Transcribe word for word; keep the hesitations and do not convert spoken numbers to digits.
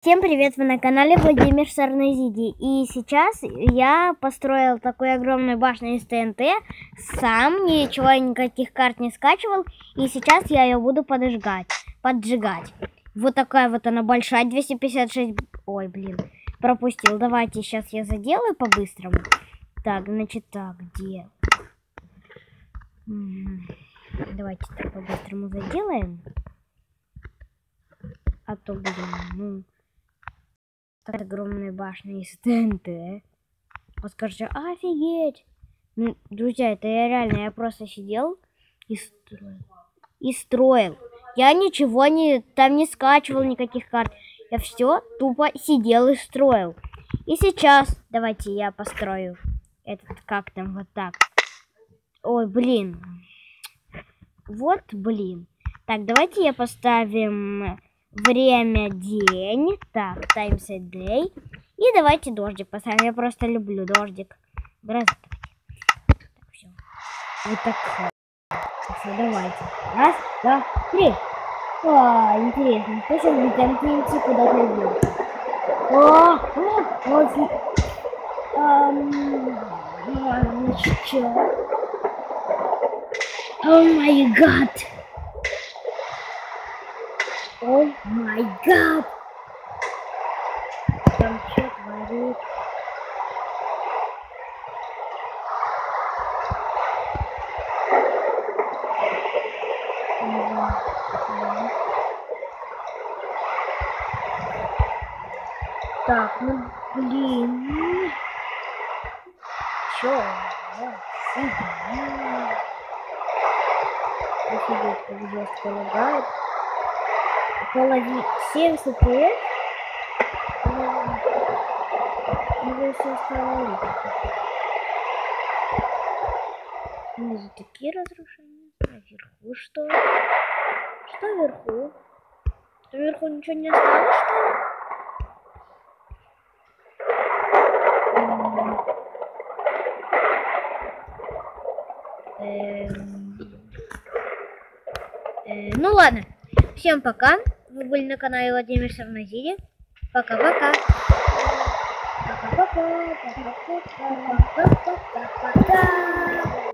Всем привет, вы на канале Владимир Сарнезиди. И сейчас я построил такую огромную башню из ТНТ. Сам ничего, никаких карт не скачивал. И сейчас я ее буду поджигать. Поджигать. Вот такая вот она большая, двести пятьдесят шесть. Ой, блин, пропустил. Давайте сейчас я заделаю по-быстрому. Так, значит так, где? Давайте так по-быстрому заделаем. А то, блин, ну... Так огромная башня из ТНТ. Вот скажете, офигеть! Ну, друзья, это я реально, я просто сидел и строил. И строил. Я ничего не, там не скачивал никаких карт. Я все тупо сидел и строил. И сейчас, давайте я построю этот, как там, вот так. Ой, блин. Вот, блин. Так, давайте я поставим... Время день. Так, time set day. И давайте дождик поставим. Я просто люблю дождик. Раз, так, все. Вот так. Все, давайте. Раз, два, три. О, интересно. Что сейчас будет эн ти эн ти куда-то идет? О, о, о, значит, что? О май гад. О май гад! Там что творит? Так, ну блин. Чё? Офигеть, как жестко лагает. Половина семьдесят эф пи эс. Уже все остановить. Внизу такие разрушения. Наверху что? Что вверху? Что вверху ничего не осталось, что ли? Эм... Э, ну ладно. Всем пока. Вы были на канале Владимир Сарнезиди. Пока-пока. Пока-пока. Пока-пока. Пока-пока.